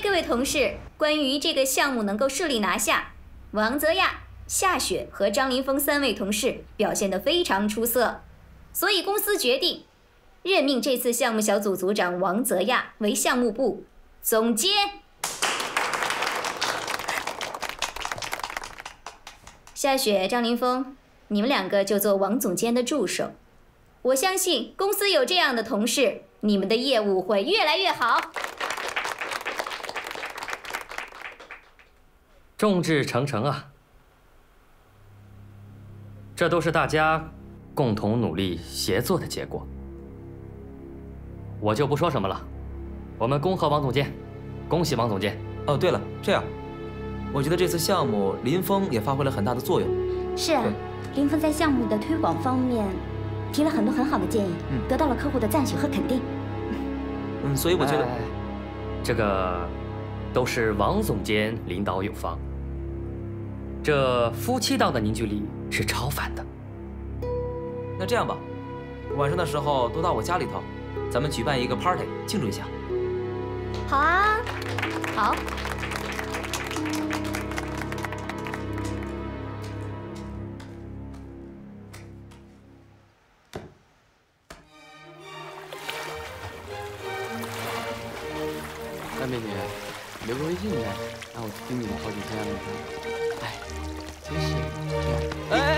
各位同事，关于这个项目能够顺利拿下，王泽亚、夏雪和张林峰3位同事表现得非常出色，所以公司决定任命这次项目小组组长王泽亚为项目部总监。夏雪、张林峰，你们2个就做王总监的助手。我相信公司有这样的同事，你们的业务会越来越好。 众志成城啊！这都是大家共同努力协作的结果。我就不说什么了，我们恭贺王总监，恭喜王总监。 哦，对了，这样，我觉得这次项目林峰也发挥了很大的作用。 是啊，林峰在项目的推广方面提了很多很好的建议，得到了客户的赞许和肯定。 所以我觉得， 这个都是王总监领导有方，这夫妻档的凝聚力是超凡的。 那这样吧，晚上的时候都到我家里头，咱们举办一个 party 庆祝一下。 好啊， 好。 哎，美女，留个微信呗，让我盯你们好几天了。哎，真是这样。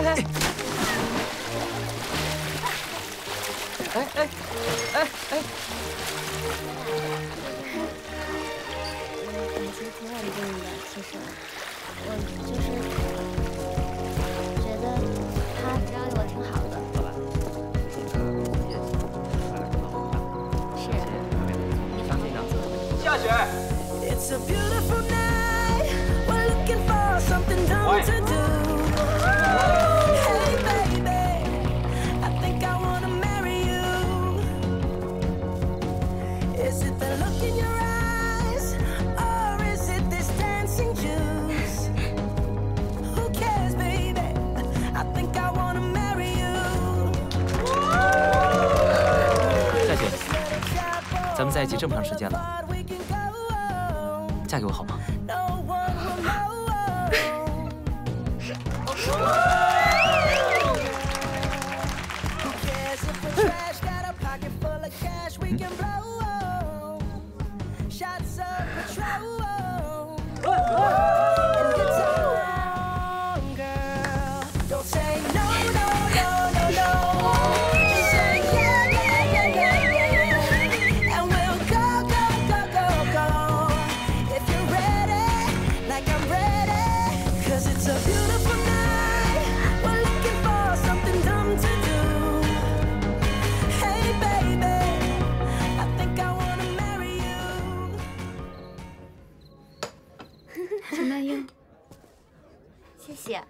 其实挺稳定的，其实我就是觉得他对我挺好的。是，你放心的。 夏雪。咱们在一起这么长时间了，嫁给我好吗？ 陈曼英，谢谢。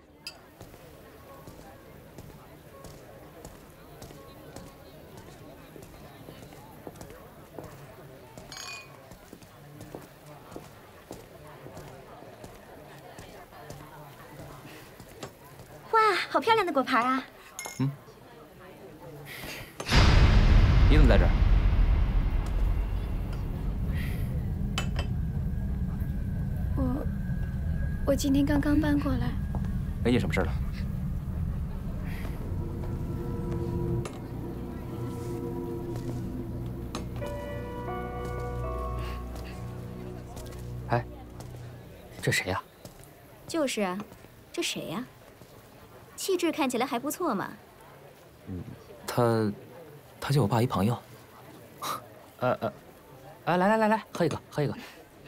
哇，好漂亮的果盘啊！ 你怎么在这儿？ 我今天刚刚搬过来。 没你什么事了？ 哎，这谁呀？ 就是啊，这谁呀？气质看起来还不错嘛。 他就我爸一朋友。 来，喝一个，喝一个。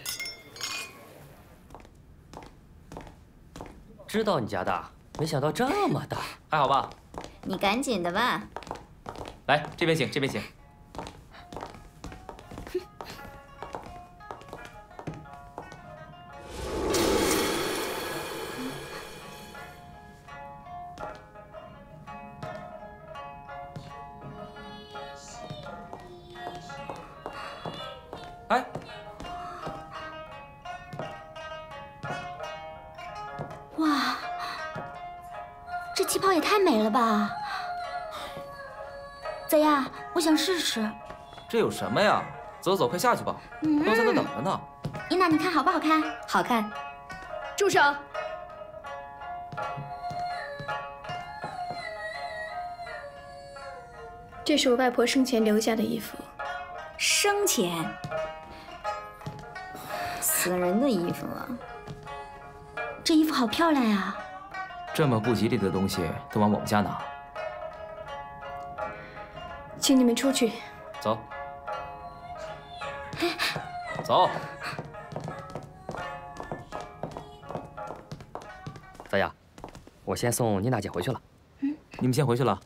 知道你家大，没想到这么大， 还好吧？ 你赶紧的吧。 来，这边请，这边请。哎， 哇，这气泡也太美了吧！泽亚，我想试试。 这有什么呀？走走，快下去吧，都在那等着呢。 妮娜，你看好不好看？ 好看。 住手！这是我外婆生前留下的衣服。 生前？死人的衣服啊！ 这衣服好漂亮呀！ 这么不吉利的东西都往我们家拿， 请你们出去。 走。走。 泽雅，我先送妮娜姐回去了。 你们先回去了。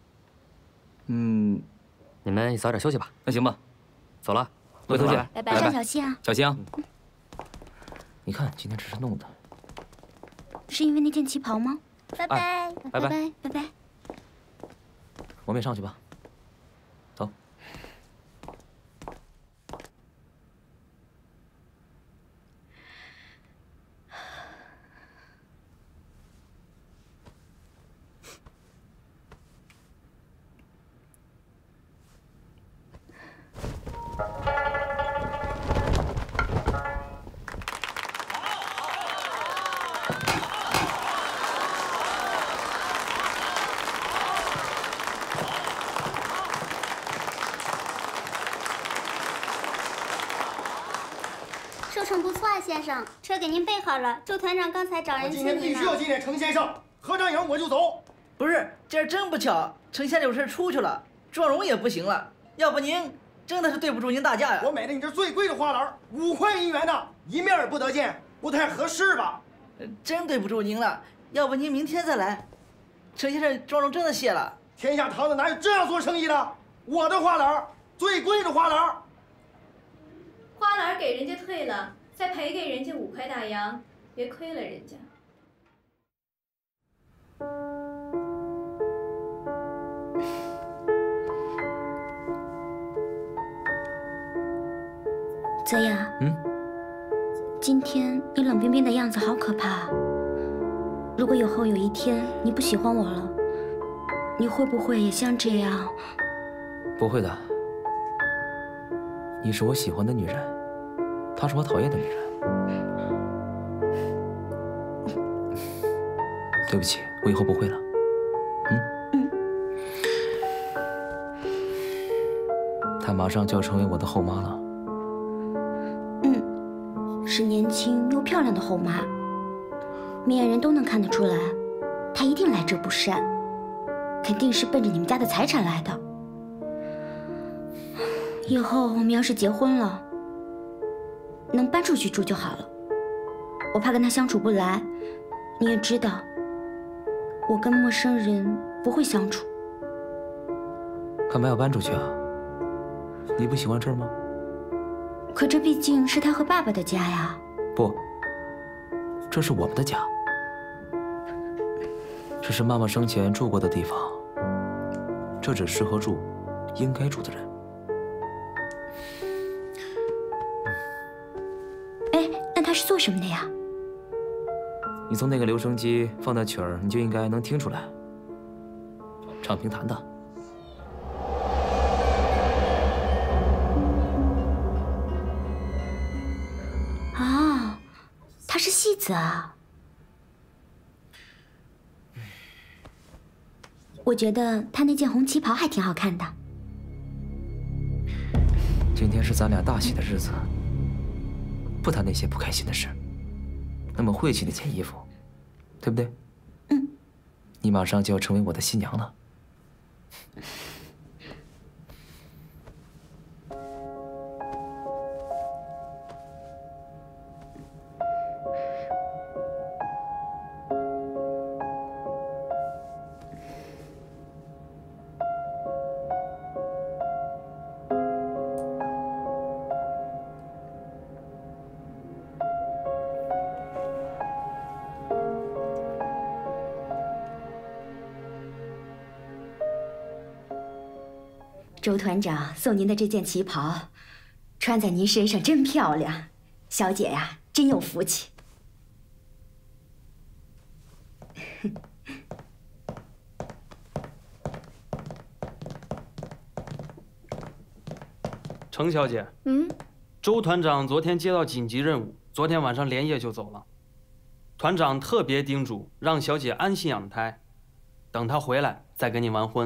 你们早点休息吧。 那行吧， 走了， 回头见， 拜拜。 上小心啊！ 小心啊！你看今天这是弄的。 是因为那件旗袍吗？拜拜， 拜拜， 拜拜。 我们也上去吧。走。 收成不错啊，先生，车给您备好了。周团长刚才找人今天必须要纪念程先生，合张影我就走。 不是，今儿真不巧，程先生有事出去了，壮荣也不行了。要不您真的是对不住您大驾呀。 我买的你这最贵的花篮，5块1元的，一面也不得见，不太合适吧？ 真对不住您了，要不您明天再来。程先生，壮荣真的谢了。 天下堂子哪有这样做生意的？我的花篮，最贵的花篮。 花篮给人家退了，再赔给人家5块大洋，别亏了人家。 泽雅，今天你冷冰冰的样子好可怕。如果以后有一天你不喜欢我了，你会不会也像这样？ 不会的，你是我喜欢的女人，她是我讨厌的女人。对不起，我以后不会了。她马上就要成为我的后妈了。 是年轻又漂亮的后妈，明眼人都能看得出来，她一定来者不善，肯定是奔着你们家的财产来的。以后我们要是结婚了，能搬出去住就好了。我怕跟她相处不来，你也知道，我跟陌生人不会相处。 干嘛要搬出去啊？你不喜欢这儿吗？ 可这毕竟是他和爸爸的家呀。 不，这是我们的家，这是妈妈生前住过的地方，这只适合住应该住的人。 哎，那他是做什么的呀？ 你从那个留声机放的曲儿，你就应该能听出来，唱评弹的。 啊，他是戏子啊。我觉得他那件红旗袍还挺好看的。 今天是咱俩大喜的日子，不谈那些不开心的事，那么晦气那件衣服，对不对？你马上就要成为我的新娘了。 周团长送您的这件旗袍，穿在您身上真漂亮，小姐呀，真有福气。 程小姐， 周团长昨天接到紧急任务，昨天晚上连夜就走了。团长特别叮嘱让小姐安心养胎，等她回来再跟你完婚。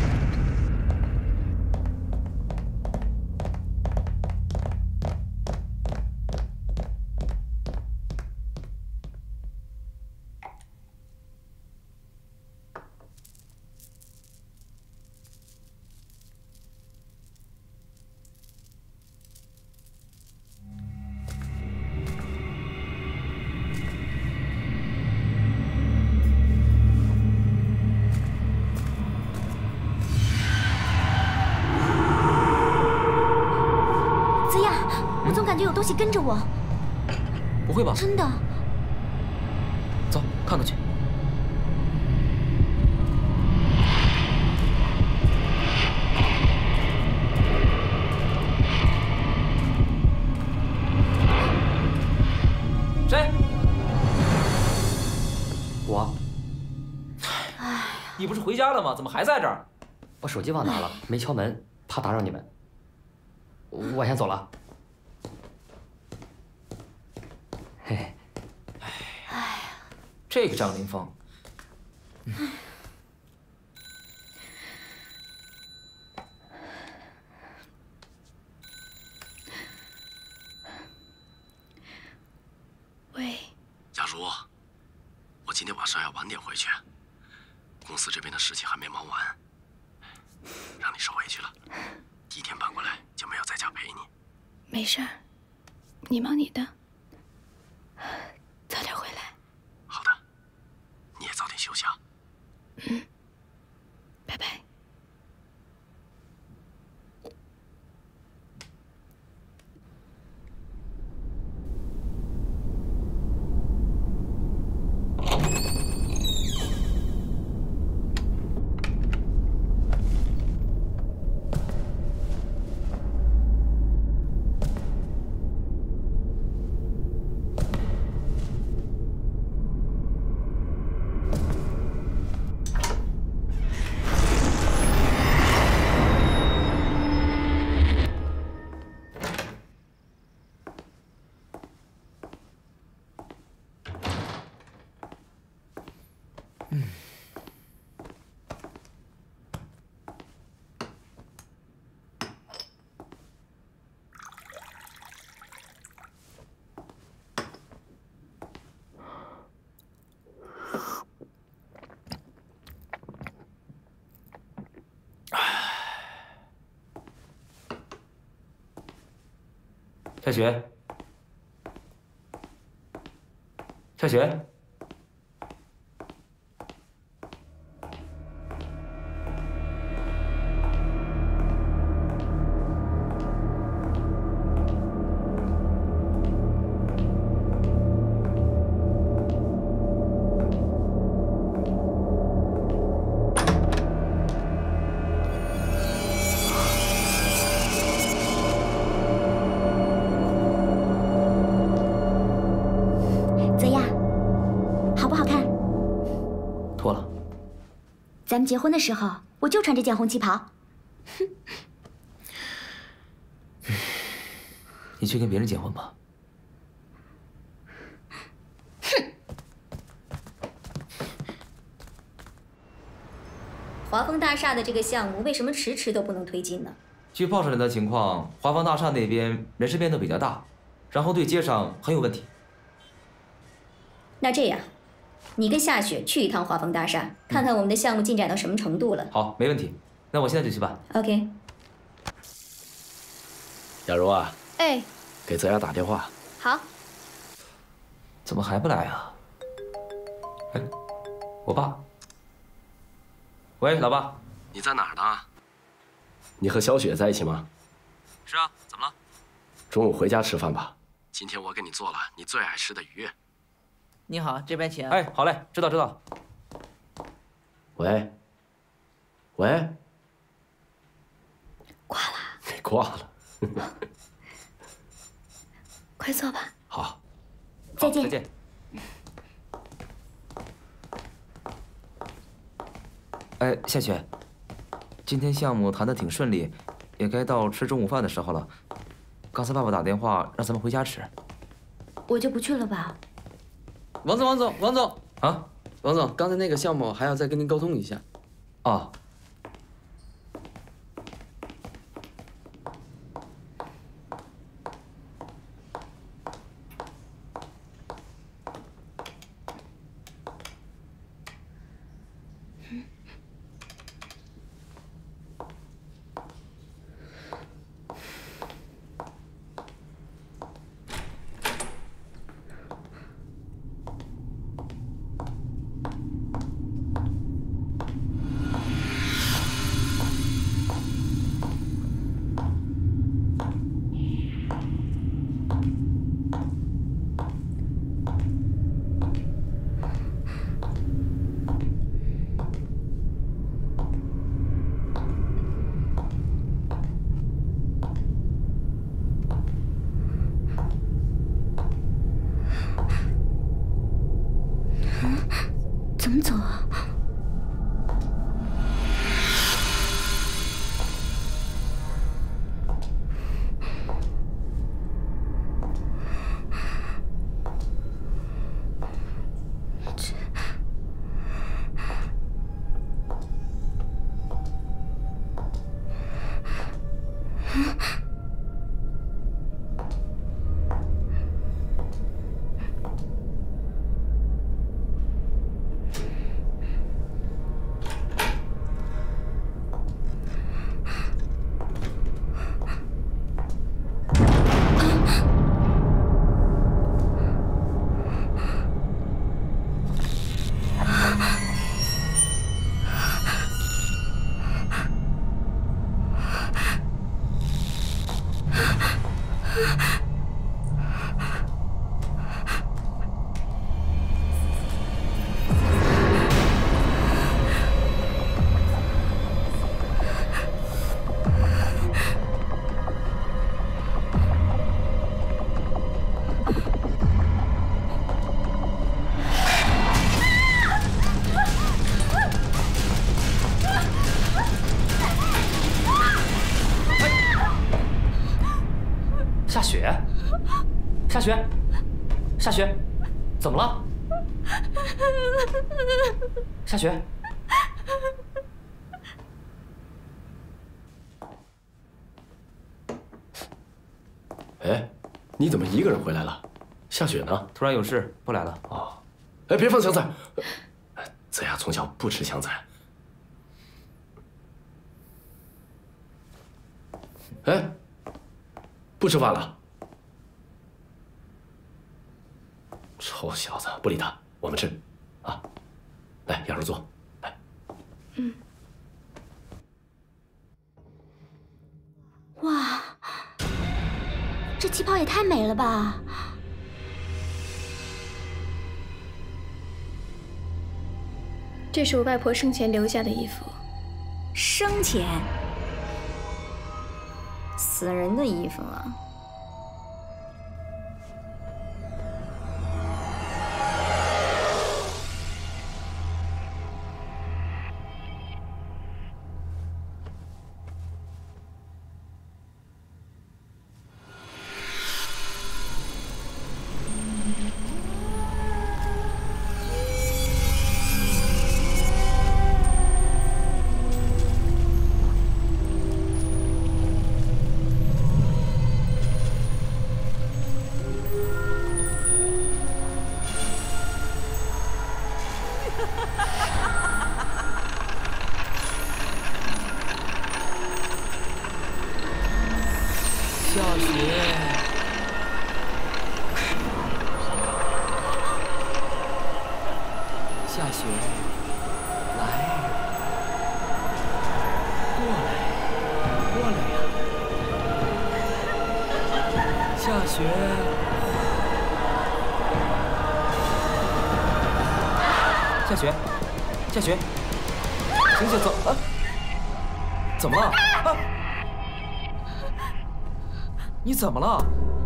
我总感觉有东西跟着我。 不会吧？ 真的。 走，看看去。谁？ 我。 哎，你不是回家了吗？怎么还在这儿？ 我手机忘拿了，没敲门，怕打扰你们。我先走了。 哎呀，这个张凌风， 喂， 雅茹，我今天晚上要晚点回去，公司这边的事情还没忙完，让你受委屈了。第一天搬过来就没有在家陪你。 没事儿，你忙你的。 早点回来。 好的，你也早点休息啊。 嗯，拜拜。 夏雪，夏雪， 咱们结婚的时候，我就穿这件红旗袍。 你去跟别人结婚吧。 哼！ 华丰大厦的这个项目为什么迟迟都不能推进呢？ 据报上来的情况，华丰大厦那边人事变动比较大，然后对接上很有问题。 那这样。 你跟夏雪去一趟华丰大厦，看看我们的项目进展到什么程度了。 好，没问题。那我现在就去办。 OK。 雅茹啊， 哎， 给泽雅打电话。 好。 怎么还不来啊？哎，我爸。喂，老爸。 你在哪儿呢？你和小雪在一起吗？ 是啊，怎么了？ 中午回家吃饭吧。今天我给你做了你最爱吃的鱼。 你好，这边请。 哎，好嘞，知道知道。 喂，喂， 挂了。 你挂了。 快坐吧。 好。 再见。 再见。哎，夏雪，今天项目谈得挺顺利，也该到吃中午饭的时候了。 刚才爸爸打电话让咱们回家吃。 我就不去了吧。 王总啊， 王总，刚才那个项目还要再跟您沟通一下。 哦。 怎么走啊？ 夏雪，夏雪，夏雪，怎么了？夏雪， 哎，你怎么一个人回来了？夏雪呢？ 突然有事不来了。 哦，哎，别放香菜。子雅从小不吃香菜。哎，不吃饭了。臭小子，不理他，我们吃，啊，来，杨叔坐，来。 嗯。哇，这旗袍也太美了吧！ 这是我外婆生前留下的衣服。 生前？死人的衣服啊！ 夏雪，夏雪，醒醒，走啊！怎么了？啊！你怎么了？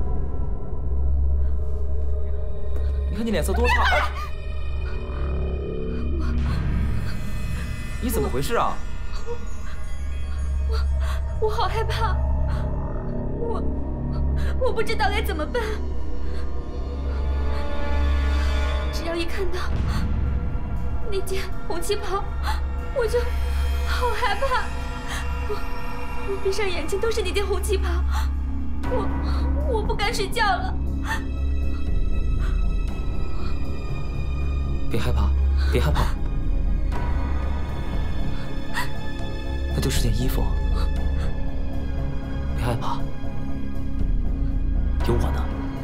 你看你脸色多差！啊、你怎么回事啊？ 我好害怕， 我不知道该怎么办。只要一看到那件红旗袍，我就好害怕。我闭上眼睛都是那件红旗袍，我不敢睡觉了。 别害怕，别害怕，那就是件衣服。别害怕，有我呢。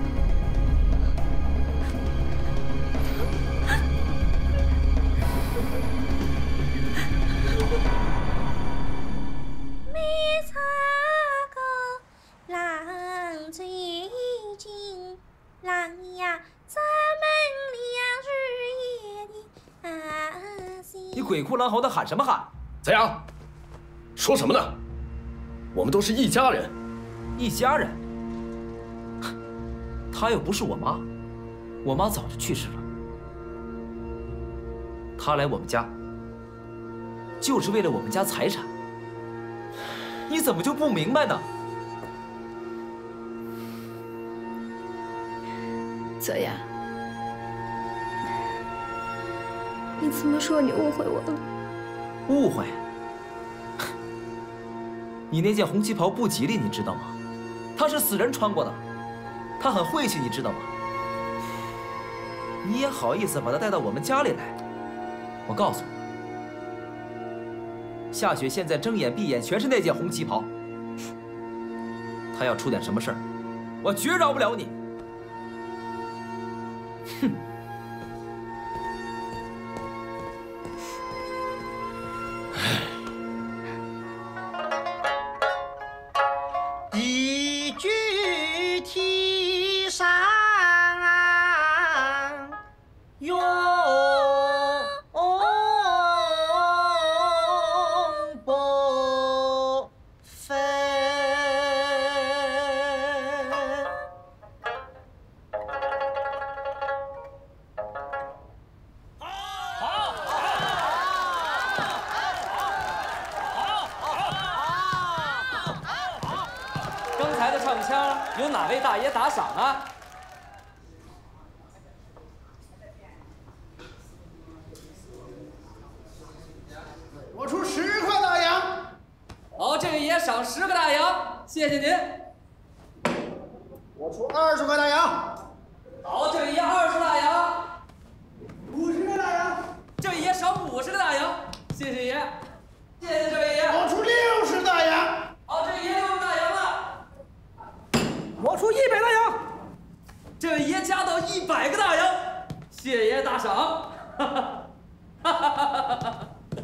你鬼哭狼嚎的喊什么喊？ 怎样？说什么呢？我们都是一家人。 一家人？她又不是我妈，我妈早就去世了。她来我们家，就是为了我们家财产。你怎么就不明白呢？ 泽雅，你这么说，你误会我了。 误会？你那件红旗袍不吉利，你知道吗？它是死人穿过的，它很晦气，你知道吗？你也好意思把它带到我们家里来？我告诉你，夏雪现在睁眼闭眼全是那件红旗袍。她要出点什么事儿，我绝饶不了你。哼！ 一句提上永不分。 刚才的唱腔有哪位大爷打赏啊？ 我出10块大洋。 好，这位爷赏10个大洋，谢谢您。 我出20块大洋。 好，这位爷20大洋。 50个大洋。 这位爷赏50个大洋，谢谢爷，谢谢这位爷。 我出60大洋。 好，这位爷60大洋了。 我出100大洋， 这位爷加到100个大洋，谢爷大赏。哈哈，哈哈哈哈！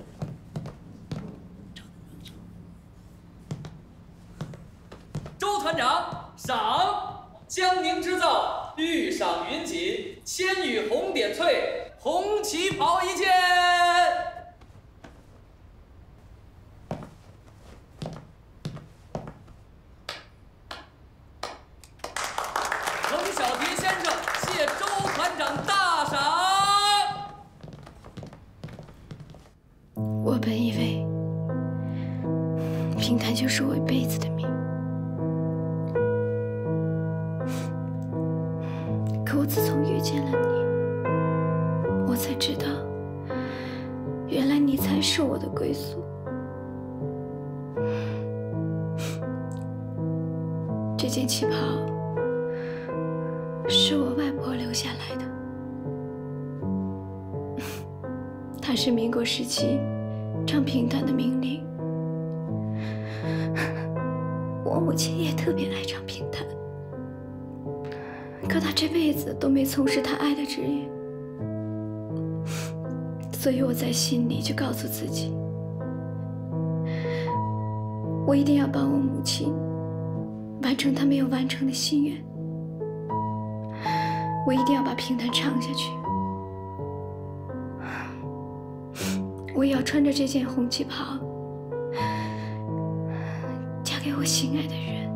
周团长赏江宁织造玉赏云锦，千羽红点翠，红旗袍1件。 我本以为平潭就是我一辈子的命，可我自从遇见了你，我才知道，原来你才是我的归宿。这件旗袍是我外婆留下来的，它是民国时期 唱评弹的命令，我母亲也特别爱唱评弹，可她这辈子都没从事她爱的职业，所以我在心里就告诉自己，我一定要帮我母亲完成她没有完成的心愿，我一定要把评弹唱下去。 我也要穿着这件红旗袍，嫁给我心爱的人。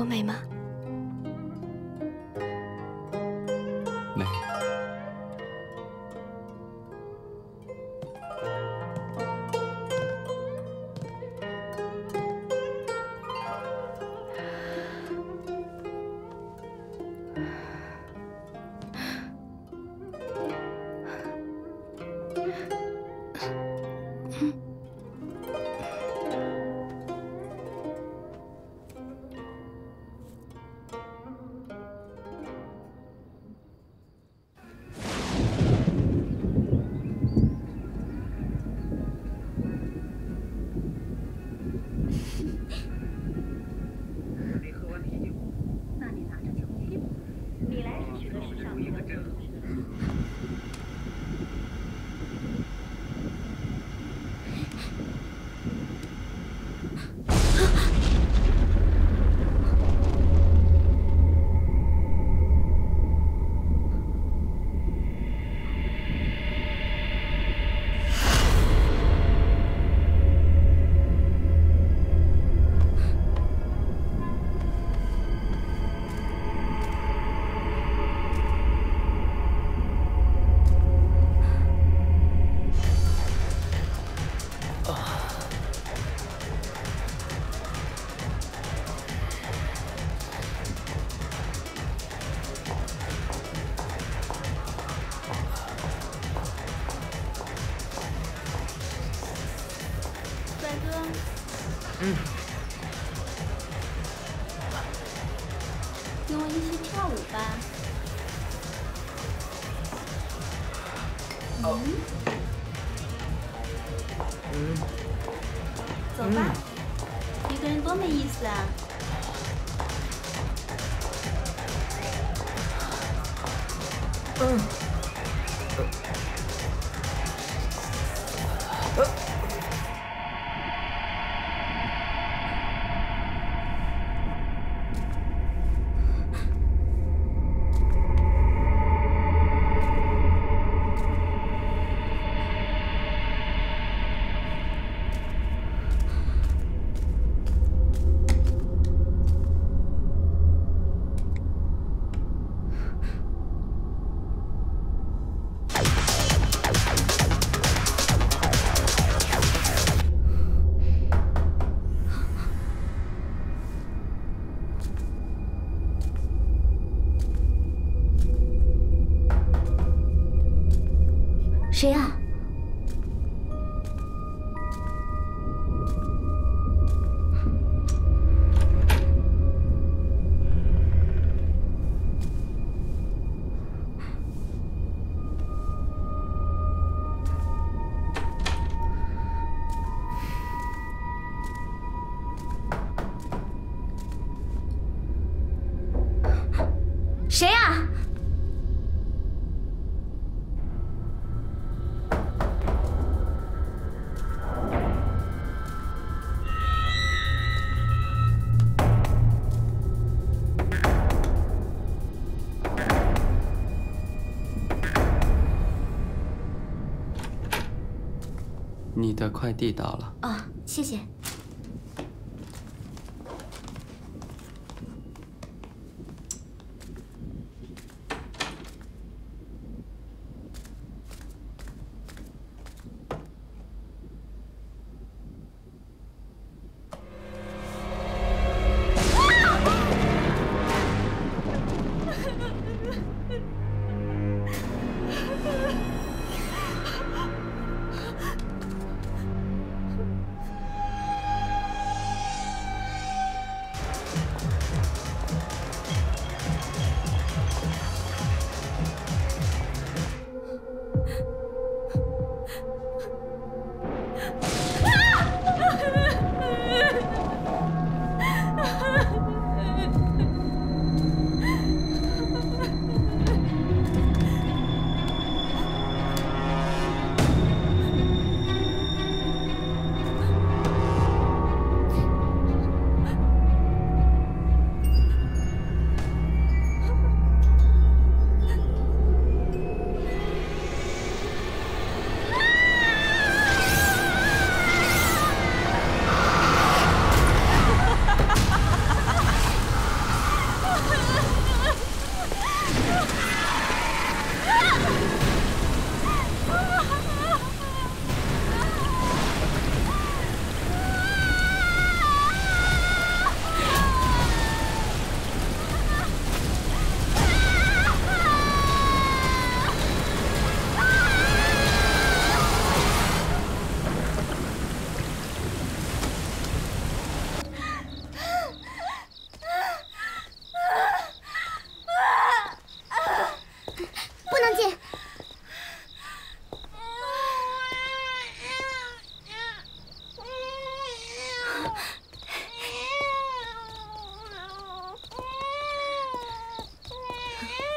美吗？ 美。 跟我一起跳舞吧。走吧，一个人多没意思啊。 谁啊？谁啊？ 你的快递到了。 哦，谢谢。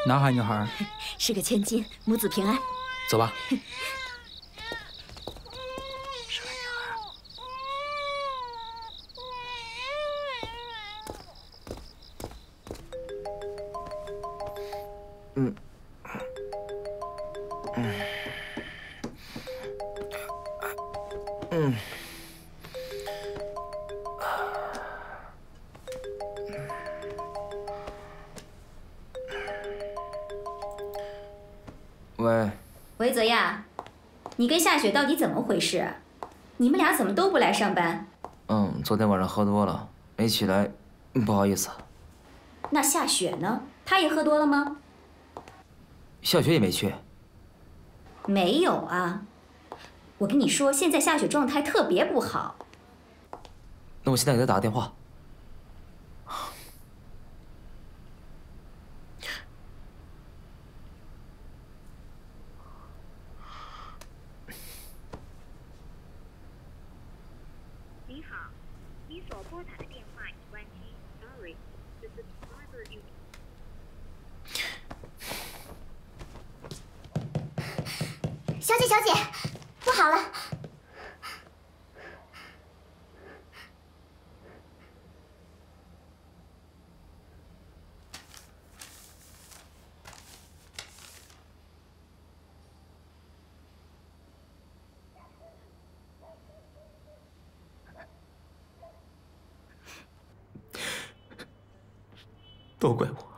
男孩女孩？ 是个千金，母子平安。 走吧。 喂，泽亚，你跟夏雪到底怎么回事？你们俩怎么都不来上班？ 昨天晚上喝多了，没起来，不好意思。 那夏雪呢？她也喝多了吗？ 夏雪也没去。 没有啊，我跟你说，现在夏雪状态特别不好。 那我现在给她打个电话。 你好，你所拨打的电话已关机。Sorry, the subscriber you. 小姐，小姐，不好了！ 都怪我。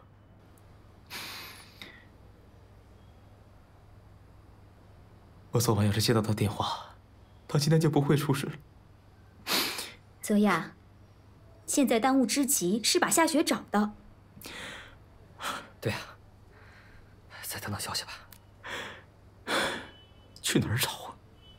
我昨晚要是接到他电话，他今天就不会出事了。 泽亚，现在当务之急是把夏雪找到。 对啊，再等等消息吧。 去哪儿找啊？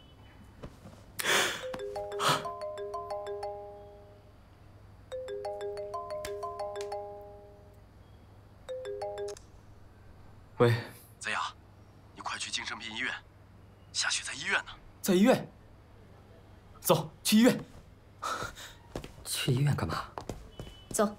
喂， 泽亚，你快去精神病医院，夏雪在医院呢。 在医院？走，去医院。 去医院干嘛？ 走。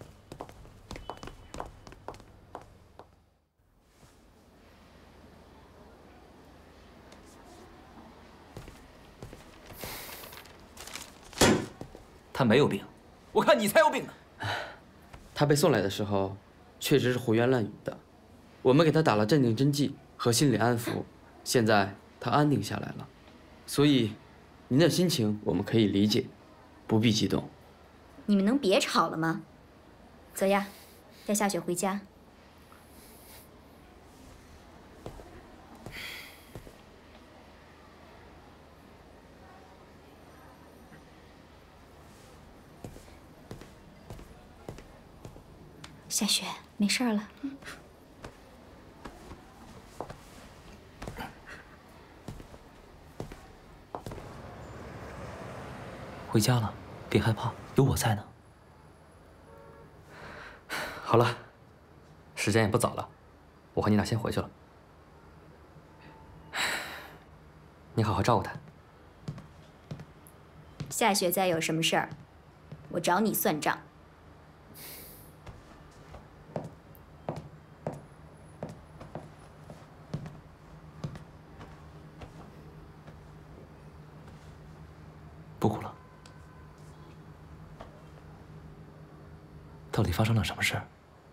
他没有病，我看你才有病呢。 他被送来的时候，确实是胡言乱语的。我们给他打了镇定针剂和心理安抚，现在他安定下来了。所以，您的心情我们可以理解，不必激动。 你们能别吵了吗？泽亚，带夏雪回家。夏雪，没事了。 回家了，别害怕，有我在呢。 好了，时间也不早了，我和妮娜先回去了。你好好照顾她。 夏雪再有什么事儿，我找你算账。 不哭了。到底发生了什么事？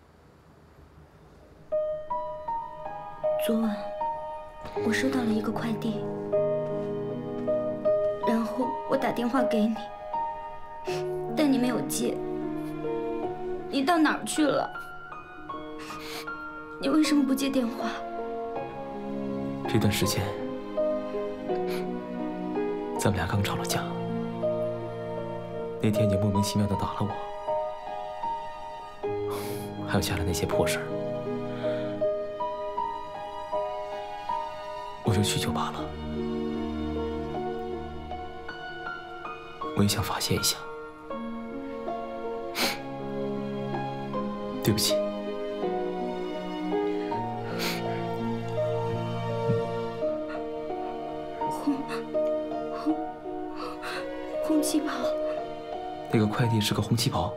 昨晚我收到了一个快递，然后我打电话给你，但你没有接。你到哪儿去了？你为什么不接电话？ 这段时间，咱们俩刚吵了架。那天你莫名其妙的打了我，还有家里那些破事儿，我就去酒吧了。我也想发泄一下，对不起。 红旗袍。 那个快递是个红旗袍。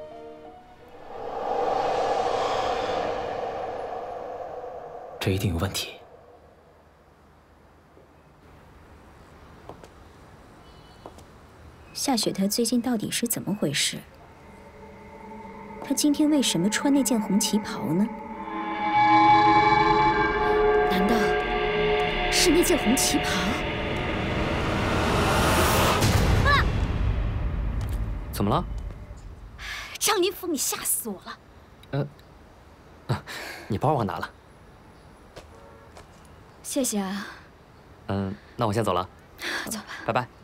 这一定有问题。 夏雪，她最近到底是怎么回事？她今天为什么穿那件红旗袍呢？难道是那件红旗袍？啊！ 怎么了？ 张林峰，你吓死我了！ 你包我拿了。 谢谢啊。 那我先走了。 走吧。 拜拜。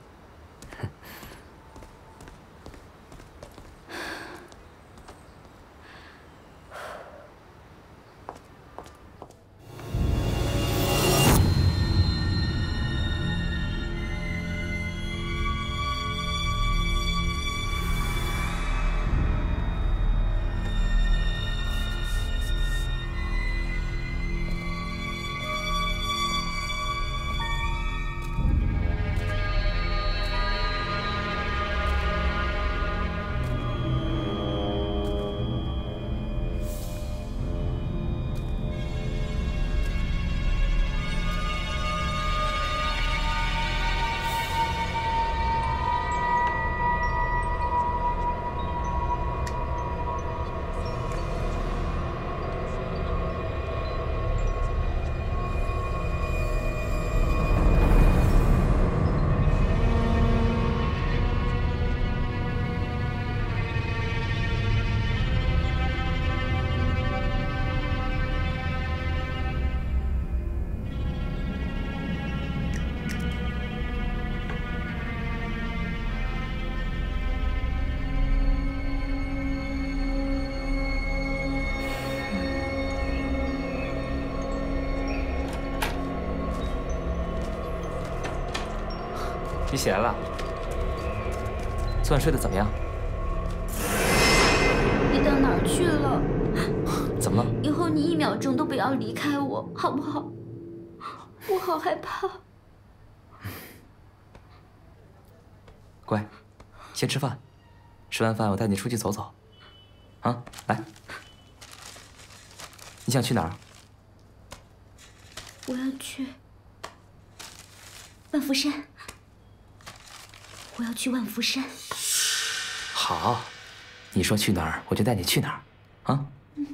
你起来了？昨晚睡得怎么样？ 你到哪儿去了？ 怎么了？ 以后你1秒钟都不要离开我，好不好？我好害怕。 乖，先吃饭，吃完饭我带你出去走走。啊，来，你想去哪儿？ 我要去万福山。我要去万福山。 好，你说去哪儿，我就带你去哪儿，啊？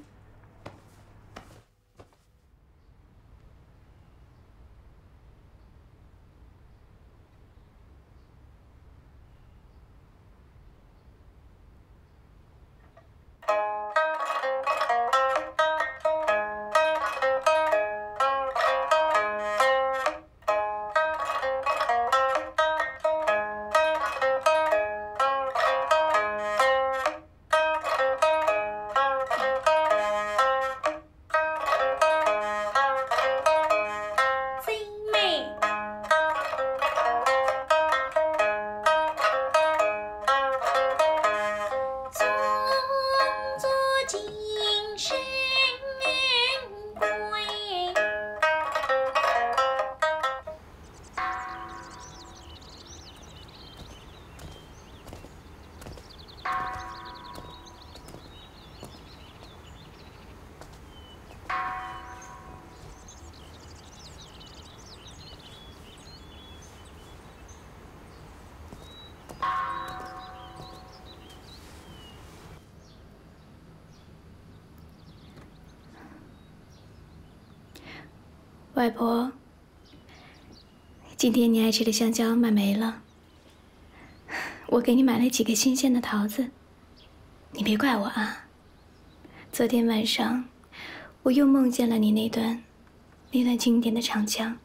外婆，今天你爱吃的香蕉卖没了，我给你买了几个新鲜的桃子，你别怪我啊。昨天晚上，我又梦见了你那段经典的唱腔，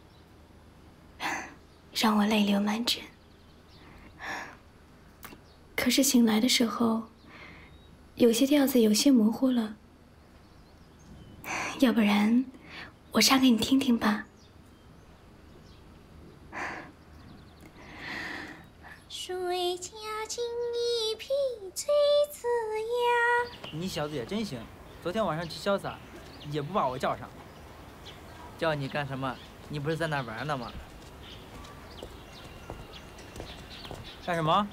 让我泪流满枕。可是醒来的时候，有些调子有些模糊了，要不然我唱给你听听吧。 水家金一匹翠子呀。 你小子也真行，昨天晚上去潇洒，也不把我叫上。叫你干什么？你不是在那玩呢吗？干什么？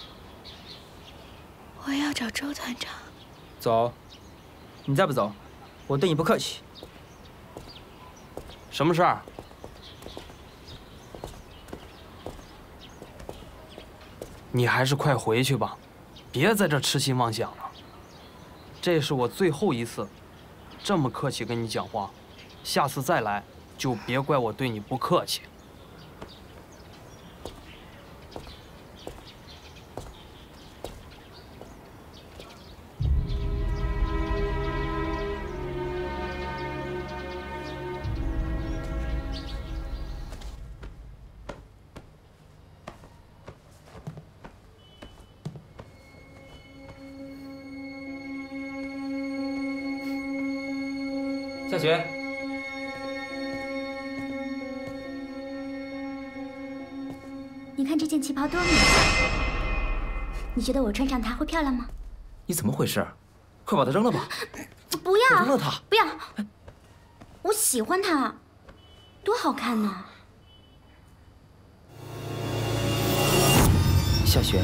我要找周团长。 走，你再不走， 我对你不客气。 什么事儿？你还是快回去吧，别在这痴心妄想了。这是我最后一次这么客气跟你讲话，下次再来就别怪我对你不客气。 夏雪， 你看这件旗袍多美，你觉得我穿上它会漂亮吗？ 你怎么回事？快把它扔了吧！ 不要！ 扔了它！ 不要！我喜欢它，多好看呢！ 夏雪，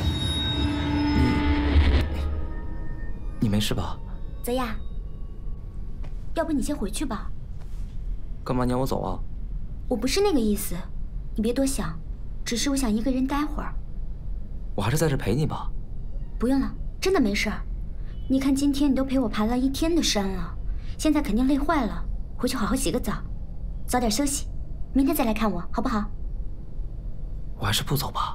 你没事吧？ 泽亚，要不你先回去吧。 干嘛撵我走啊？ 我不是那个意思，你别多想，只是我想一个人待会儿。 我还是在这陪你吧。 不用了，真的没事儿。你看今天你都陪我爬了一天的山了，现在肯定累坏了，回去好好洗个澡，早点休息，明天再来看我，好不好？ 我还是不走吧。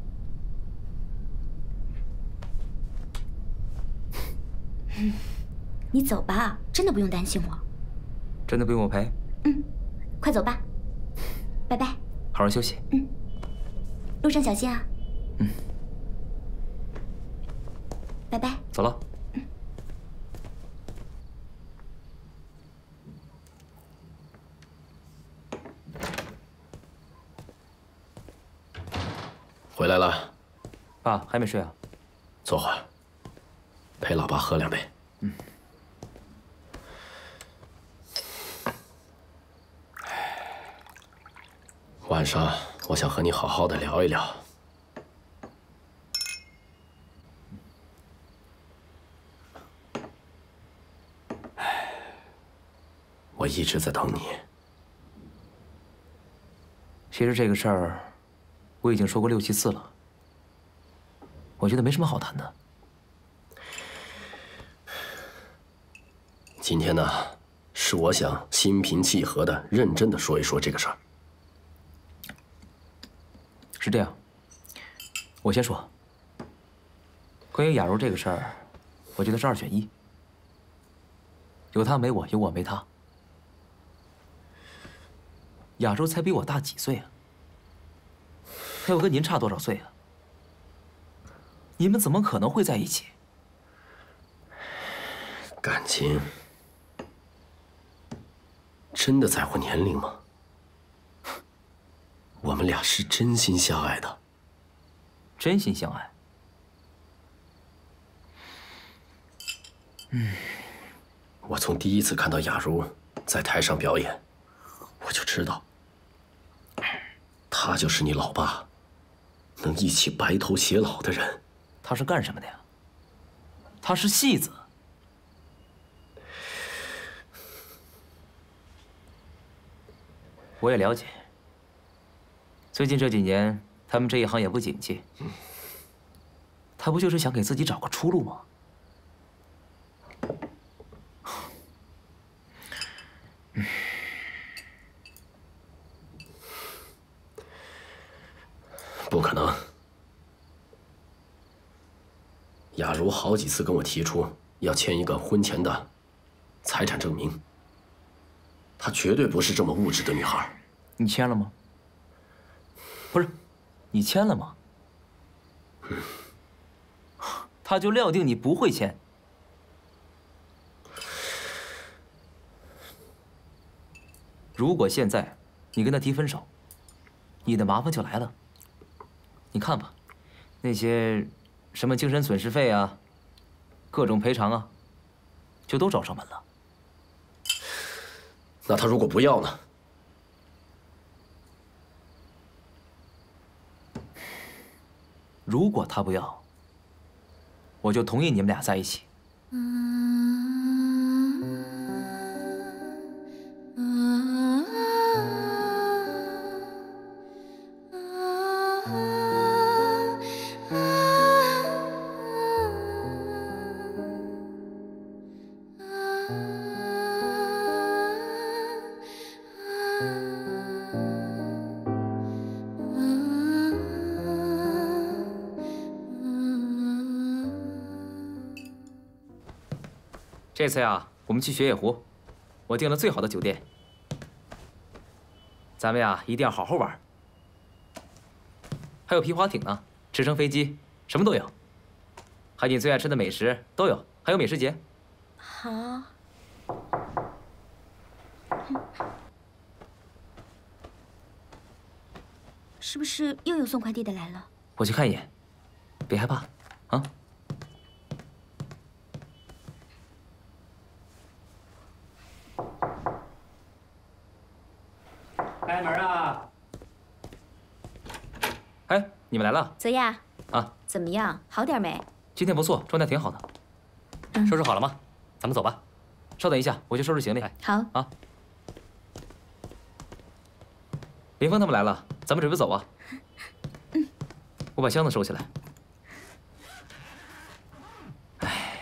你走吧，真的不用担心我。 真的不用我陪？ 嗯，快走吧，拜拜。 好好休息。 嗯，路上小心啊。 嗯， 拜拜。 走了。 回来了。 爸还没睡啊？ 坐会儿，陪老爸喝两杯。 嗯。 晚上我想和你好好的聊一聊。我一直在等你。 其实这个事儿，我已经说过6、7次了。我觉得没什么好谈的。 今天呢，是我想心平气和的、认真的说一说这个事儿。 是这样，我先说。关于雅茹这个事儿，我觉得是2选1，有她没我，有我没她。雅茹才比我大几岁啊？她又跟您差多少岁啊？你们怎么可能会在一起？ 感情真的在乎年龄吗？我们俩是真心相爱的。 真心相爱？ 我从第一次看到雅茹在台上表演，我就知道，她就是你老爸能一起白头偕老的人。 她是干什么的呀？她是戏子。我也了解。最近这几年，他们这一行也不景气。他不就是想给自己找个出路吗？ 不可能。雅茹好几次跟我提出要签一个婚前的财产证明，她绝对不是这么物质的女孩。 你签了吗？不是，你签了吗？他就料定你不会签。如果现在你跟他提分手，你的麻烦就来了。你看吧，那些什么精神损失费啊，各种赔偿啊，就都找上门了。 那他如果不要呢？ 如果他不要，我就同意你们俩在一起。 这次呀，我们去雪野湖，我订了最好的酒店。咱们呀，一定要好好玩。还有皮划艇呢，直升飞机，什么都有。还有你最爱吃的美食都有，还有美食节。 好。是不是又有送快递的来了？ 我去看一眼，别害怕，啊。 开门啊！ 哎，你们来了。 泽亚啊， 怎么样？好点没？ 今天不错，状态挺好的。 收拾好了吗？咱们走吧。 稍等一下，我去收拾行李。 好啊。林峰他们来了，咱们准备走啊。我把箱子收起来。哎，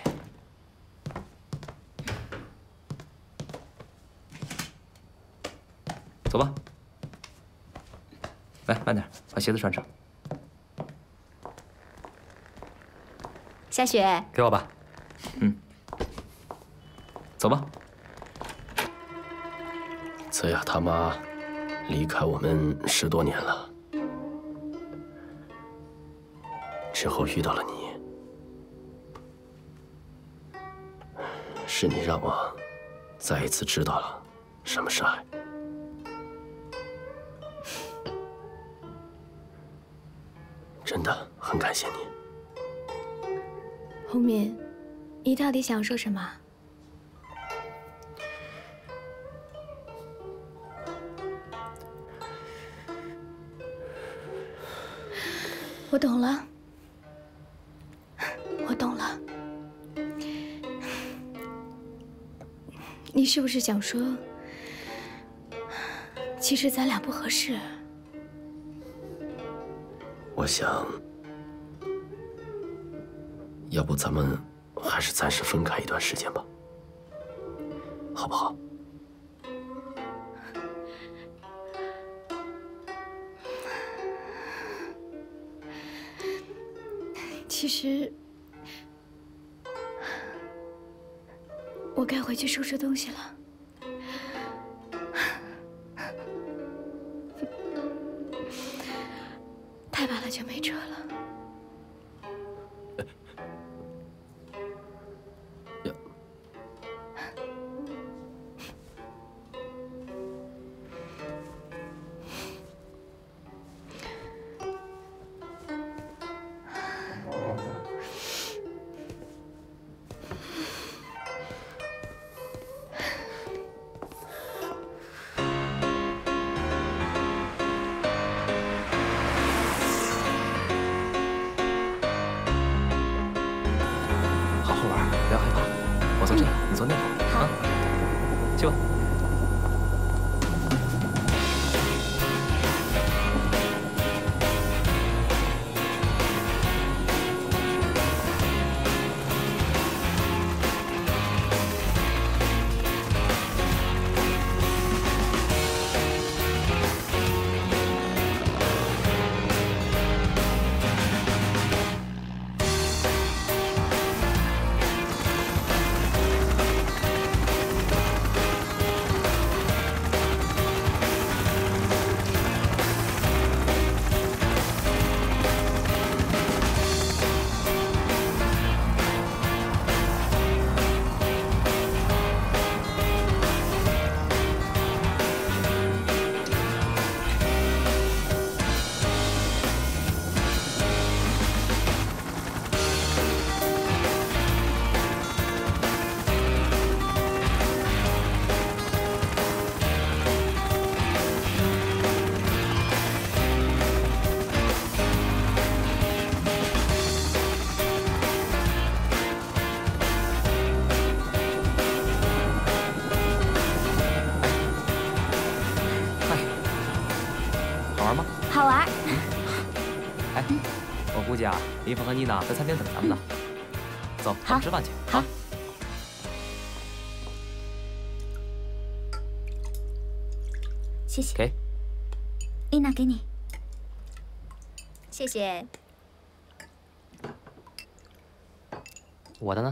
走吧。 来，慢点，把鞋子穿上。 夏雪， 给我吧。 嗯，走吧。 泽雅他妈离开我们10多年了，之后遇到了你，是你让我再一次知道了什么是爱。 真的很感谢你， 红敏，你到底想说什么？我懂了，我懂了。你是不是想说，其实咱俩不合适？ 我想，要不咱们还是暂时分开一段时间吧，好不好？ 其实，我该回去收拾东西了。 太晚了，就没车了。 我坐这个，你坐那个，啊，去吧。估计啊，林峰和妮娜在餐厅等咱们呢。走，咱们吃饭去。 好。 谢谢。 给。 丽娜，给你。 谢谢。 我的呢？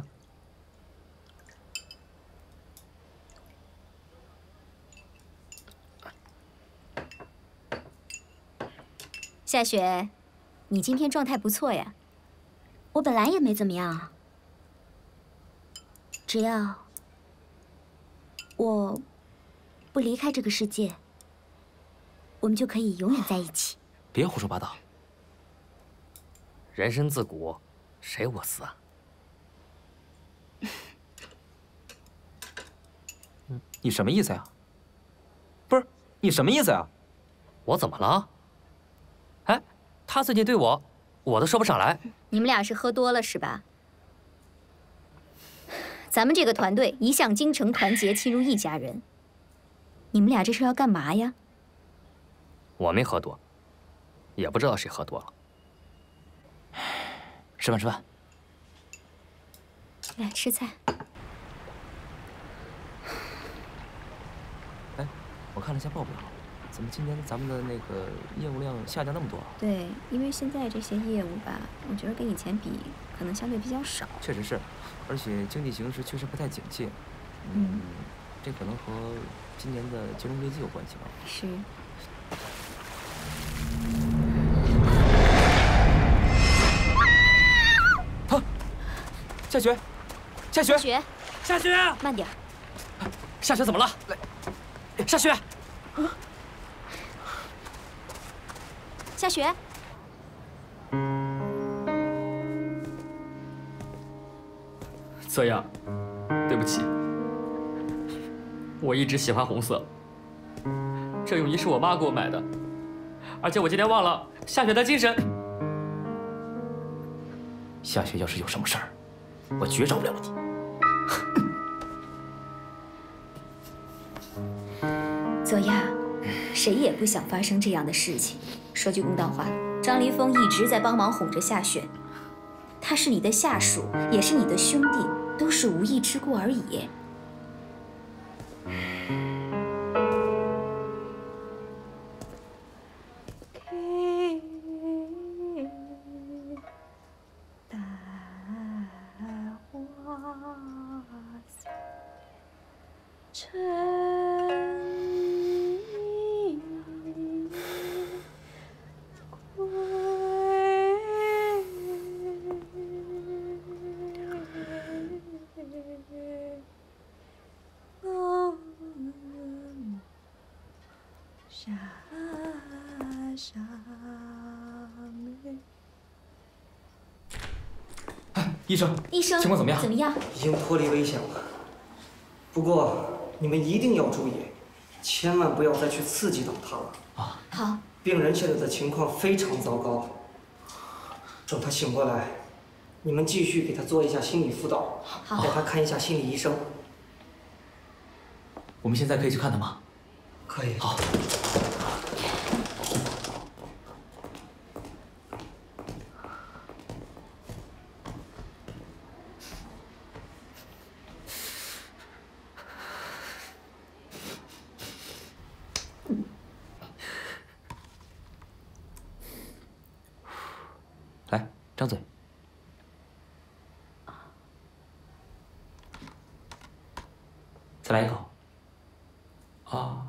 夏雪，你今天状态不错呀。 我本来也没怎么样啊，只要我不离开这个世界，我们就可以永远在一起。 别胡说八道。 人身自古，谁我死啊？ 你什么意思呀？不是，你什么意思呀？ 我怎么了？哎，他最近对我，我都说不上来。 你们俩是喝多了是吧？咱们这个团队一向精诚团结，亲如一家人。你们俩这是要干嘛呀？ 我没喝多，也不知道谁喝多了。 吃饭吃饭。 来吃菜。 哎，我看了一下报表，怎么今年咱们的那个业务量下降那么多啊？ 对，因为现在这些业务吧，我觉得跟以前比，可能相对比较少。 确实是，而且经济形势确实不太景气。这可能和今年的金融危机有关系吧？ 是。 啊！夏雪，夏雪， 夏雪， 夏雪， 慢点。 夏雪怎么了？来，夏雪。 夏雪。 泽阳，对不起，我一直喜欢红色。这泳衣是我妈给我买的，而且我今天忘了夏雪的精神。 夏雪要是有什么事儿，我绝饶不了你。 泽亚，谁也不想发生这样的事情。说句公道话，张林峰一直在帮忙哄着夏雪，他是你的下属，也是你的兄弟，都是无意之过而已。 医生， 医生， 情况怎么样？ 怎么样？ 已经脱离危险了。不过你们一定要注意，千万不要再去刺激到他了。 啊， 好。 病人现在的情况非常糟糕，等他醒过来，你们继续给他做一下心理辅导，带他看一下心理医生。 我们现在可以去看他吗？ 可以。 好。来，张嘴。再来一口。啊。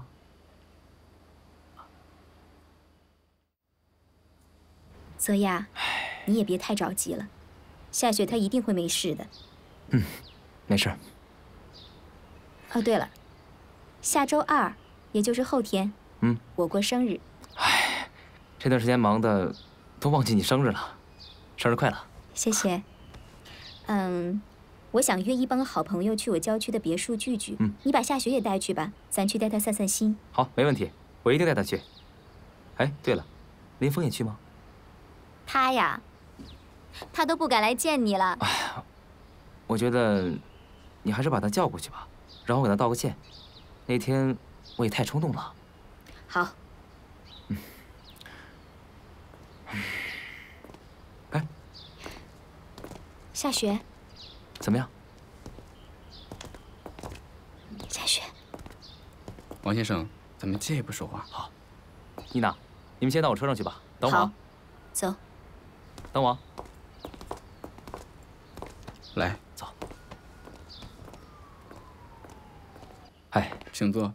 泽亚，你也别太着急了，夏雪她一定会没事的。 没事。 哦，对了，下周2，也就是后天，我过生日。 哎，这段时间忙的，都忘记你生日了。生日快乐！ 谢谢。我想约一帮好朋友去我郊区的别墅聚聚。你把夏雪也带去吧，咱去带她散散心。 好，没问题，我一定带她去。哎，对了，林峰也去吗？ 他呀，他都不敢来见你了。 哎，我觉得你还是把他叫过去吧，让我给他道个歉。那天我也太冲动了。 好。 哎， 夏雪， 怎么样？ 夏雪， 王先生， 怎么借也不说话？ 好，妮娜，你们先到我车上去吧，等我。 好，走。 等我。 来， 走。哎， 请坐。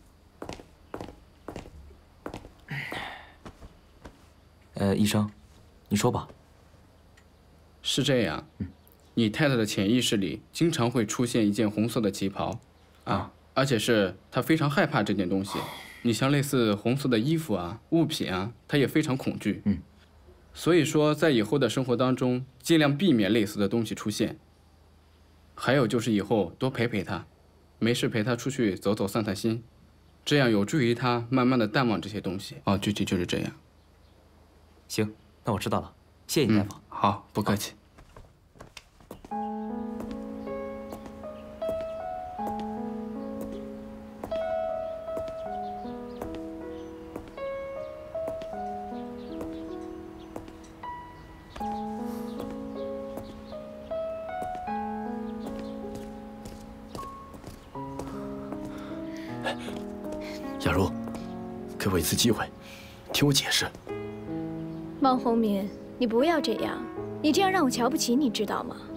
医生，你说吧。 是这样，你太太的潜意识里经常会出现一件红色的旗袍，而且是她非常害怕这件东西。你像类似红色的衣服啊、物品啊，她也非常恐惧。所以说在以后的生活当中，尽量避免类似的东西出现。还有就是以后多陪陪她，没事陪她出去走走、散散心，这样有助于她慢慢的淡忘这些东西。具体就是这样。 行，那我知道了，谢谢你大夫。 好，不客气。 雅茹，给我一次机会，听我解释。 王宏敏，你不要这样，你这样让我瞧不起你，知道吗？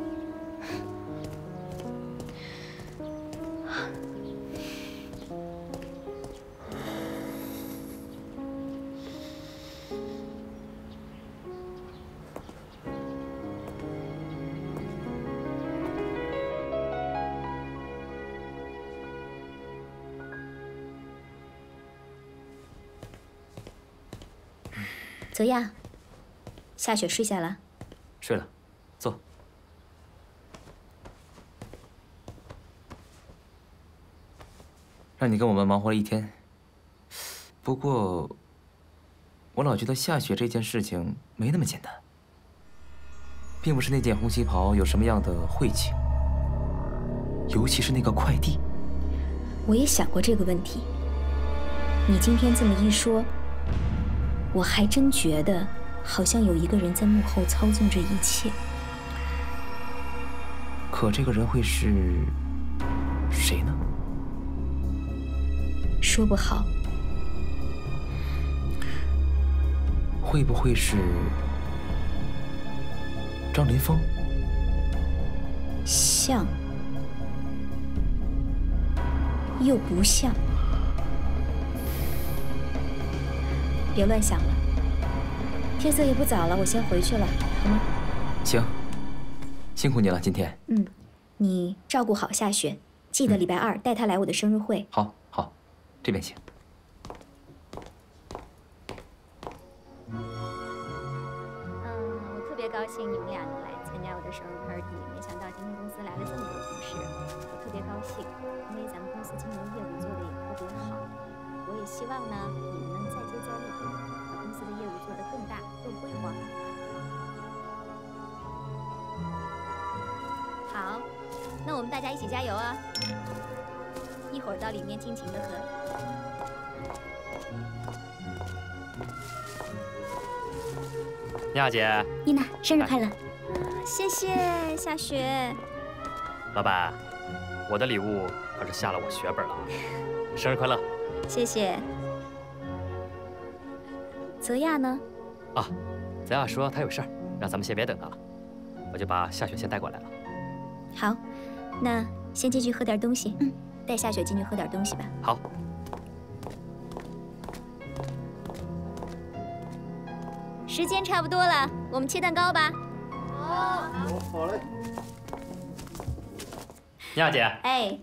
泽亚，夏雪睡下了。 睡了，坐。让你跟我们忙活了一天。不过，我老觉得夏雪这件事情没那么简单，并不是那件红旗袍有什么样的晦气，尤其是那个快递。 我也想过这个问题。你今天这么一说，我还真觉得好像有一个人在幕后操纵这一切。 可这个人会是谁呢？ 说不好。 会不会是张林峰？ 像，又不像。别乱想了，天色也不早了，我先回去了，好吗？ 行，辛苦你了，今天。 你照顾好夏雪，记得礼拜2带她来我的生日会。 好，好，这边请。 我特别高兴你们俩能来参加我的生日 party， 没想到今天公司来了这么多同事，我特别高兴，因为咱们公司今年业务做得也特别好，我也希望呢你们能再接再厉，把公司的业务做得更大、更辉煌。好，那我们大家一起加油啊！一会儿到里面尽情的喝。 亚姐， 妮娜，生日快乐！ 谢谢夏雪。 老板，我的礼物可是下了我血本了，生日快乐！ 谢谢。泽亚呢？ 啊，泽亚说他有事儿，让咱们先别等他了，我就把夏雪先带过来了。 好，那先进去喝点东西。带夏雪进去喝点东西吧。 好。 时间差不多了，我们切蛋糕吧。 好嘞。 亚姐。 哎。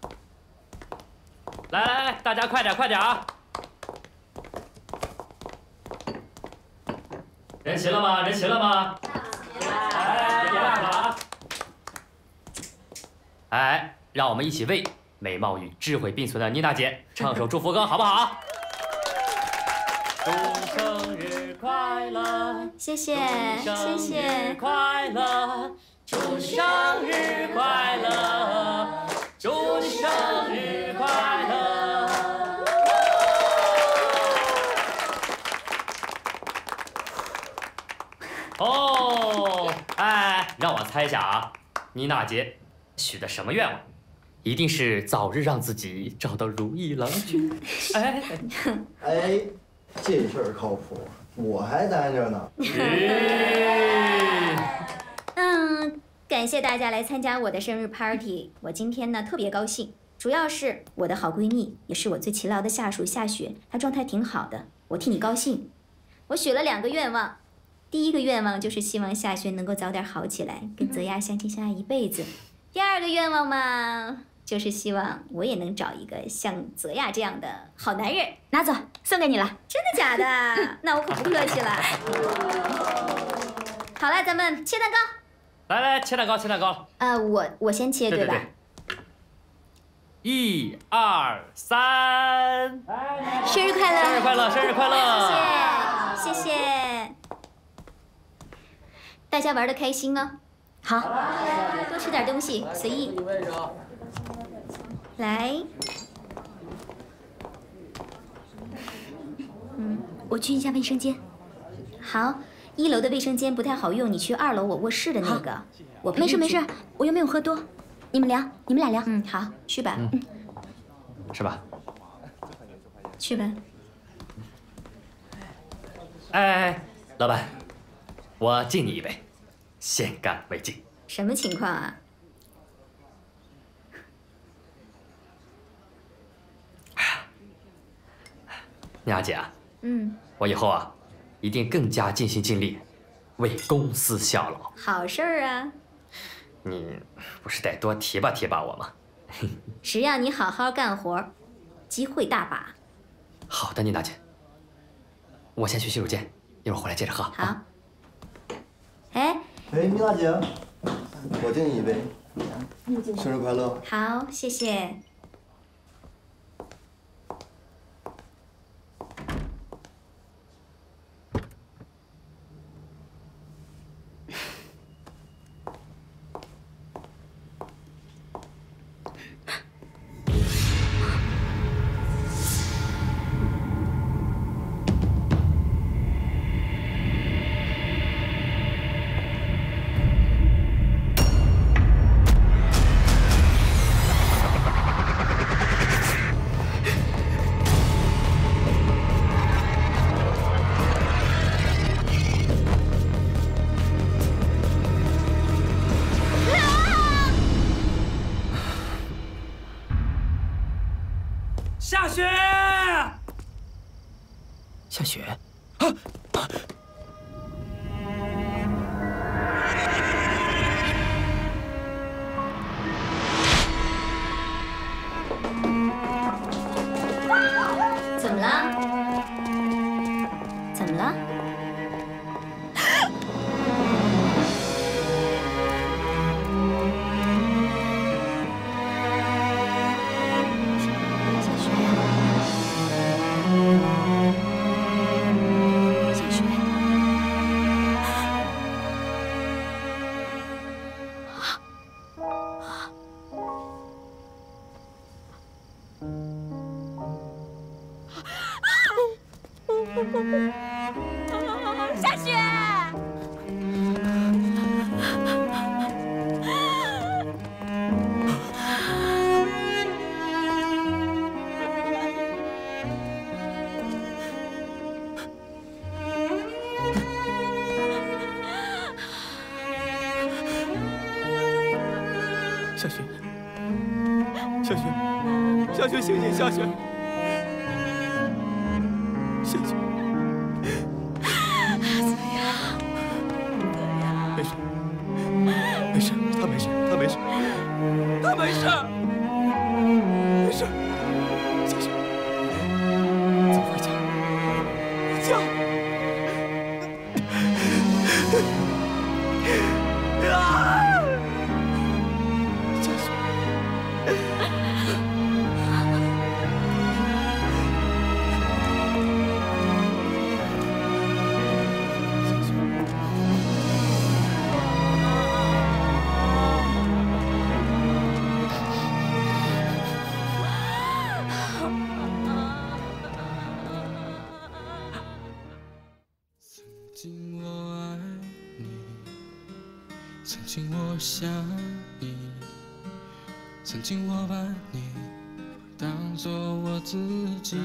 来，大家快点啊！人齐了吗？人齐了吗？来，别落了啊！哎，让我们一起为美貌与智慧并存的妮娜姐唱首祝福歌，好不好？祝生日快乐！ 谢谢，谢谢。 生日快乐！祝生日快乐！祝你生日快乐！哦，哎，让我猜一下啊，妮娜姐许的什么愿望？ 一定是早日让自己找到如意郎君。哎， 哎，这事儿靠谱，我还单着呢。 感谢大家来参加我的生日 party。我今天呢特别高兴，主要是我的好闺蜜，也是我最勤劳的下属夏雪，她状态挺好的，我替你高兴。我许了2个愿望，第1个愿望就是希望夏雪能够早点好起来，跟泽亚相亲相爱一辈子。第2个愿望嘛，就是希望我也能找一个像泽亚这样的好男人。 拿走，送给你了。 真的假的？那我可不客气了。好了，咱们切蛋糕。 来，切蛋糕，切蛋糕。 我先切，对吧 ？1、2、3， 生日快乐！ 生日快乐！生日快乐！ 谢谢。大家玩得开心哦。好，多吃点东西，随意。来， 我去一下卫生间。 好，1楼的卫生间不太好用，你去2楼我卧室的那个。我没事，我又没有喝多。你们俩聊。 好，去吧。 是吧？ 去吧。 哎，老板，我敬你一杯，先干为敬。 什么情况啊？ 娘姐啊，我以后啊，一定更加尽心尽力，为公司效劳。 好事儿啊！ 你不是得多提拔提拔我吗？ 只要你好好干活，机会大把。 好的，倪大姐，我先去洗手间，一会儿回来接着喝。 好。哎， 倪大姐，我敬你一杯，生日快乐！ 好，谢谢。 夏雪， 夏雪， 怎么了？怎么了？ 夏雪， 夏雪，夏雪，夏雪，醒醒，夏雪，夏雪。没事，他没事，他没事，他没事，没事。夏雪，走回家，回家。夏雪。 曾经我想你，曾曾经我把你当作我自己，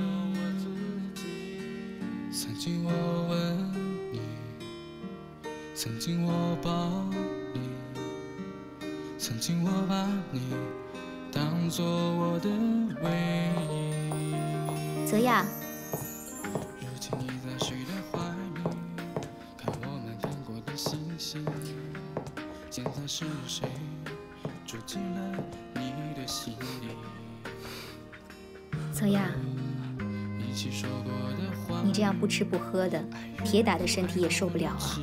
曾经我吻你，曾经我抱你，曾经我把你当作我的唯一。 泽亚， 如今你在谁的怀里？看我们看过的星星，现在是谁住进了你的心里？ 泽亚，你这样不吃不喝的，铁打的身体也受不了啊。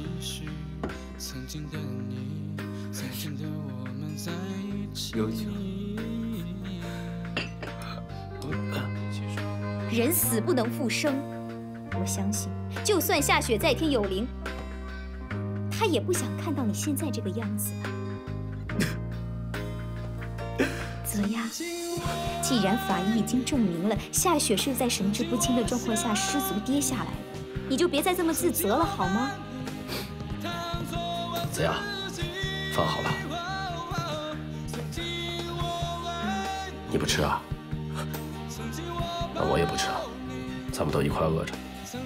有酒。 人死不能复生，我相信，就算夏雪在天有灵，她也不想看到你现在这个样子。泽亚，既然法医已经证明了夏雪是在神志不清的状况下失足跌下来的，你就别再这么自责了，好吗？ 泽亚，饭好了。你不吃啊？那我也不吃了，咱们都一块饿着。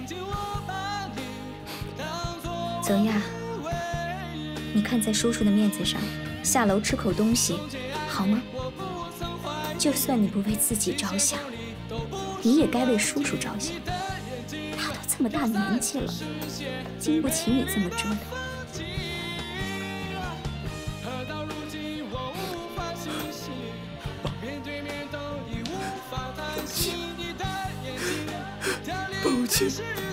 泽亚，你看在叔叔的面子上，下楼吃口东西，好吗？就算你不为自己着想，你也该为叔叔着想。他都这么大年纪了，经不起你这么折腾。 抱歉。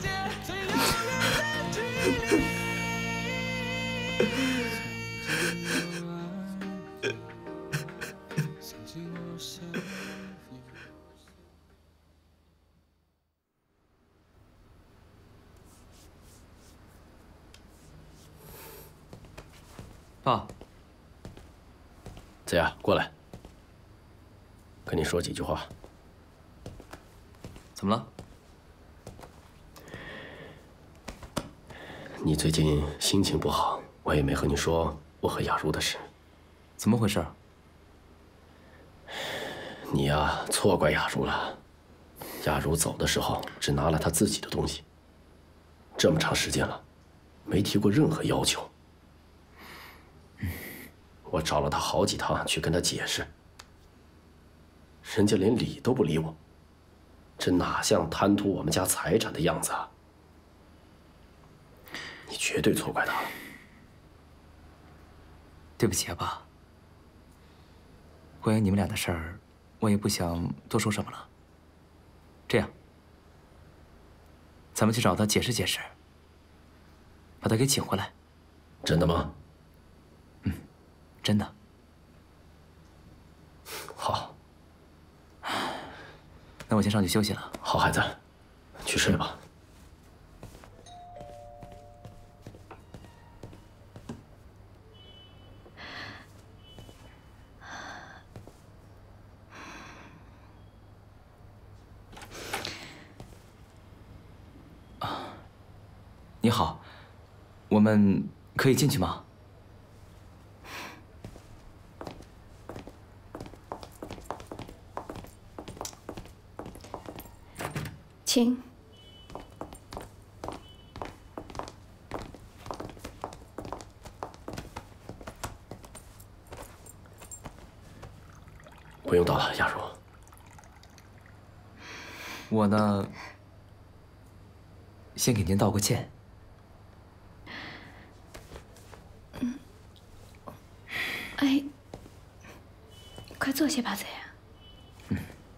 爸， 泽亚，过来，跟你说几句话。 怎么了？ 你最近心情不好，我也没和你说我和雅茹的事。 怎么回事？ 你呀，错怪雅茹了。雅茹走的时候只拿了她自己的东西，这么长时间了，没提过任何要求。我找了她好几趟去跟她解释，人家连理都不理我，这哪像贪图我们家财产的样子啊！你绝对错怪她了。 对不起啊，爸。关于你们俩的事儿，我也不想多说什么了。这样，咱们去找他解释解释，把他给请回来。 真的吗？ 嗯，真的。 好。 那我先上去休息了。 好孩子，去睡吧。 你好，我们可以进去吗？ 请。 不用道了，雅茹。 我呢，先给您道个歉。 哎，快坐下吧，泽亚。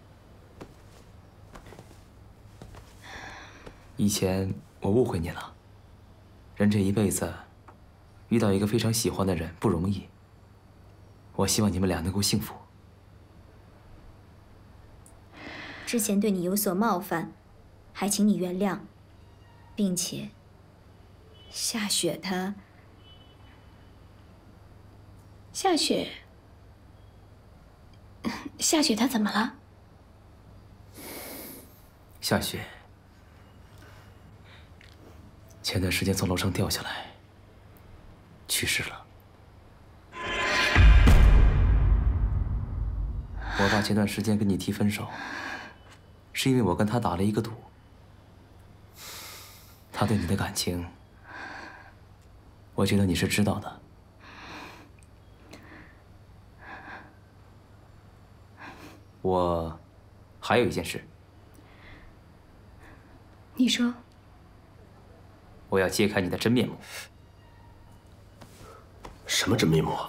以前我误会你了。人这一辈子，遇到一个非常喜欢的人不容易。我希望你们俩能够幸福。 之前对你有所冒犯，还请你原谅，并且夏雪她…… 夏雪她怎么了？ 夏雪前段时间从楼上掉下来，去世了。 我爸前段时间跟你提分手，是因为我跟他打了一个赌。他对你的感情，我觉得你是知道的。我还有一件事。 你说。 我要揭开你的真面目。 什么真面目啊？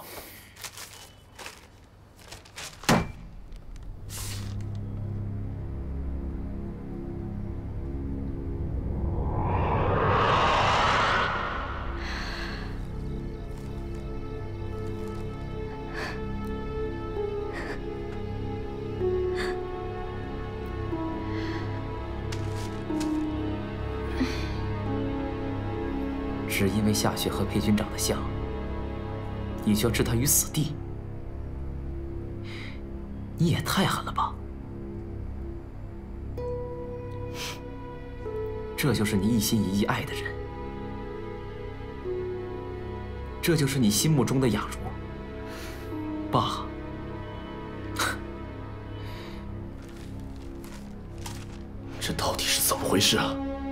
只因为夏雪和裴军长得像，你就要置他于死地？你也太狠了吧！这就是你一心一意爱的人，这就是你心目中的雅茹。爸， 这到底是怎么回事啊？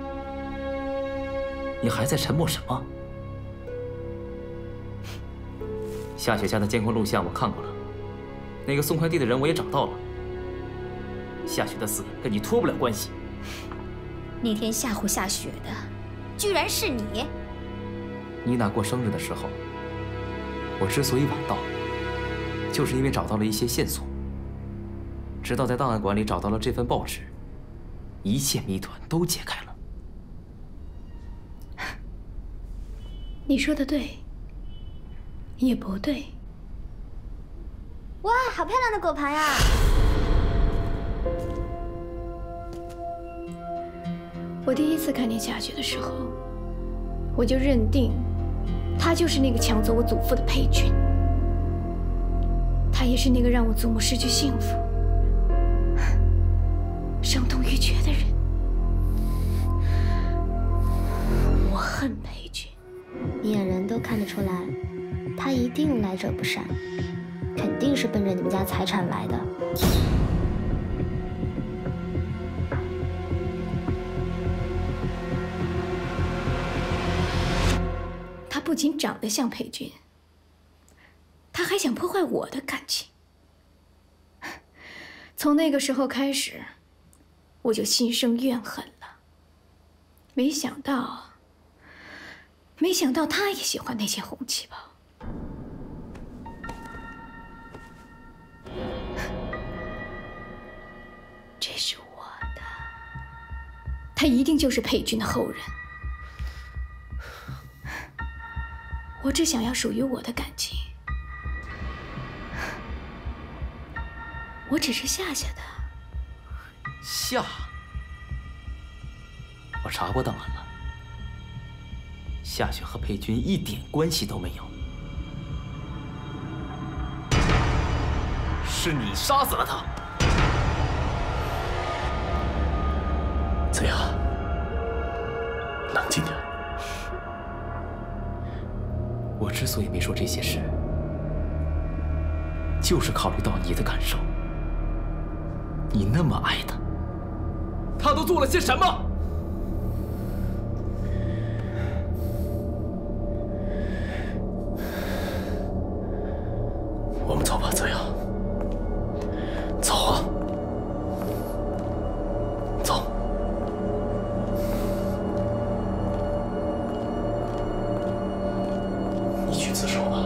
你还在沉默什么？夏雪家的监控录像我看过了，那个送快递的人我也找到了。夏雪的死跟你脱不了关系。 那天吓唬夏雪的，居然是你！ 妮娜过生日的时候，我之所以晚到，就是因为找到了一些线索。直到在档案馆里找到了这份报纸，一切谜团都解开了。 你说的对，也不对。 哇，好漂亮的果盘呀！ 我第一次看见夏雪的时候，我就认定他就是那个抢走我祖父的裴军，他也是那个让我祖母失去幸福、伤痛欲绝的人。我恨裴军。 眼人都看得出来，他一定来者不善，肯定是奔着你们家财产来的。 他不仅长得像裴军，他还想破坏我的感情。从那个时候开始，我就心生怨恨了。没想到他也喜欢那件红旗袍。这是我的，他一定就是裴军的后人。我只想要属于我的感情，我只是夏夏的。 夏，我查过档案了。夏雪和裴军一点关系都没有，是你杀死了他。 怎样？冷静点。 我之所以没说这些事，就是考虑到你的感受。你那么爱他，他都做了些什么？ 我们走吧，泽阳。走啊，走。你去自首吧。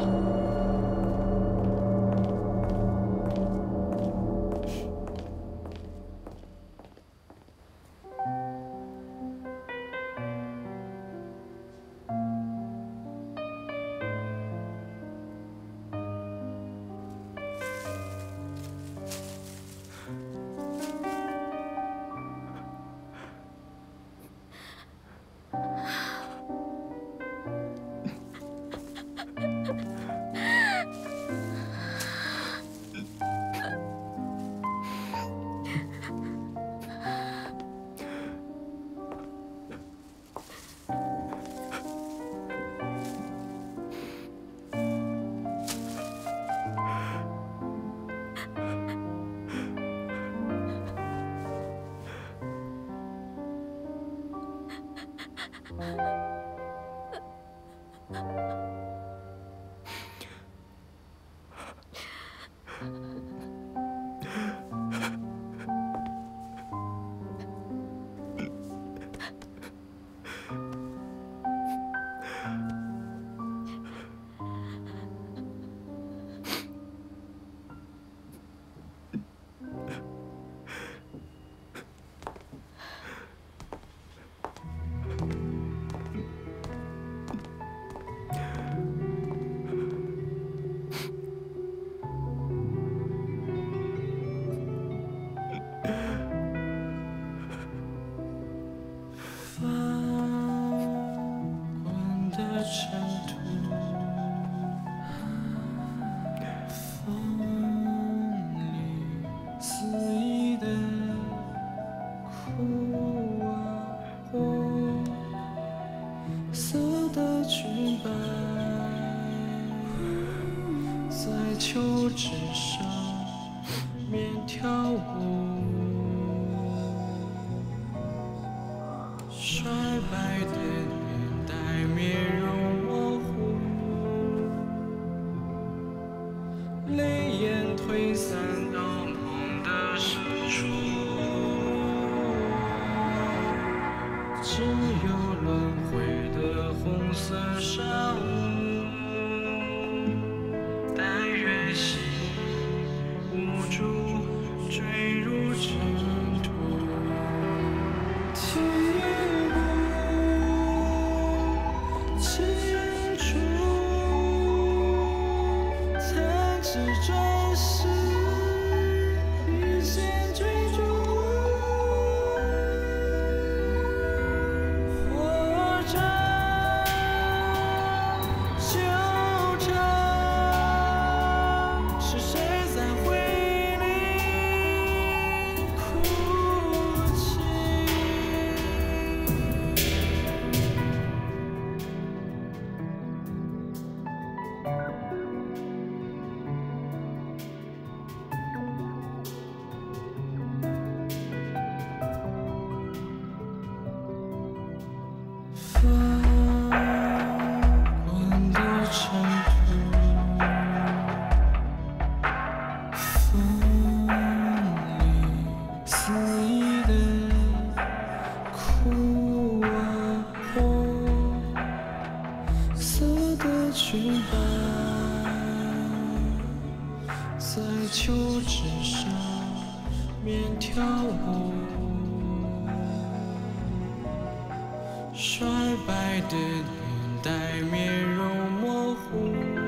衰败的年代，面容模糊。